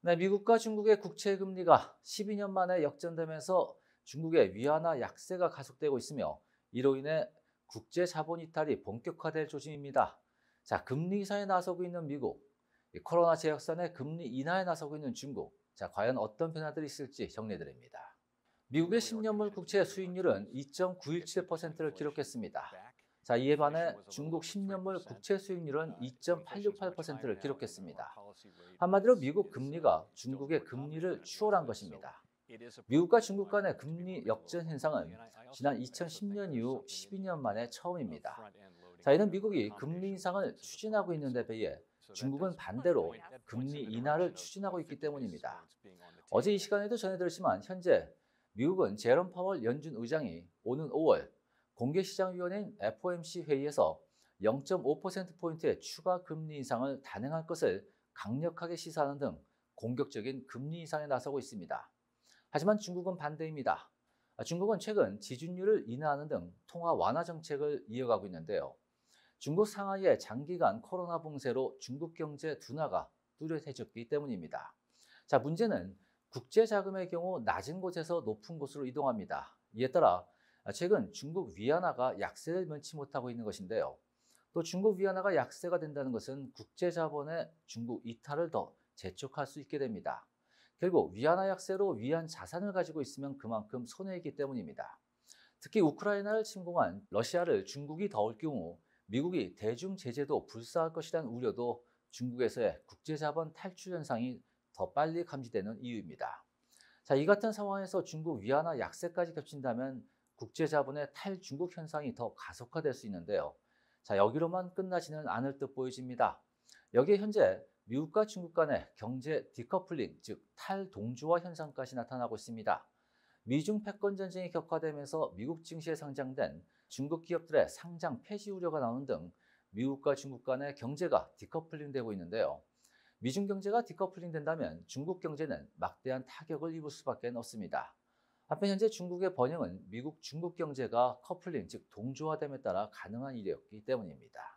네, 미국과 중국의 국채 금리가 12년 만에 역전되면서 중국의 위안화 약세가 가속되고 있으며 이로 인해 국제 자본 이탈이 본격화될 조짐입니다. 자, 금리 인하에 나서고 있는 미국, 이 코로나 재확산에 금리 인하에 나서고 있는 중국. 자, 과연 어떤 변화들이 있을지 정리해 드립니다. 미국의 10년물 국채 수익률은 2.917%를 기록했습니다. 자, 이에 반해 중국 10년물 국채 수익률은 2.868%를 기록했습니다. 한마디로 미국 금리가 중국의 금리를 추월한 것입니다. 미국과 중국 간의 금리 역전 현상은 지난 2010년 이후 12년 만에 처음입니다. 자, 이는 미국이 금리 인상을 추진하고 있는 데 비해 중국은 반대로 금리 인하를 추진하고 있기 때문입니다. 어제 이 시간에도 전해드렸지만 현재 미국은 제롬 파월 연준 의장이 오는 5월 공개시장위원회인 FOMC 회의에서 0.5%포인트의 추가 금리 인상을 단행할 것을 강력하게 시사하는 등 공격적인 금리 인상에 나서고 있습니다. 하지만 중국은 반대입니다. 중국은 최근 지준율을 인하하는 등 통화 완화 정책을 이어가고 있는데요. 중국 상하이의 장기간 코로나 봉쇄로 중국 경제 둔화가 뚜렷해졌기 때문입니다. 자, 문제는 국제 자금의 경우 낮은 곳에서 높은 곳으로 이동합니다. 이에 따라 최근 중국 위안화가 약세를 면치 못하고 있는 것인데요. 또 중국 위안화가 약세가 된다는 것은 국제 자본의 중국 이탈을 더 재촉할 수 있게 됩니다. 결국 위안화 약세로 위안 자산을 가지고 있으면 그만큼 손해이기 때문입니다. 특히 우크라이나를 침공한 러시아를 중국이 도울 경우 미국이 대중 제재도 불사할 것이라는 우려도 중국에서의 국제 자본 탈출 현상이 더 빨리 감지되는 이유입니다. 자, 이 같은 상황에서 중국 위안화 약세까지 겹친다면 국제 자본의 탈중국 현상이 더 가속화될 수 있는데요. 자, 여기로만 끝나지는 않을 듯 보여집니다. 여기에 현재 미국과 중국 간의 경제 디커플링, 즉 탈동조화 현상까지 나타나고 있습니다. 미중 패권 전쟁이 격화되면서 미국 증시에 상장된 중국 기업들의 상장 폐지 우려가 나오는 등 미국과 중국 간의 경제가 디커플링되고 있는데요. 미중 경제가 디커플링 된다면 중국 경제는 막대한 타격을 입을 수밖에 없습니다. 한편 현재 중국의 번영은 미국 중국 경제가 커플링, 즉 동조화됨에 따라 가능한 일이었기 때문입니다.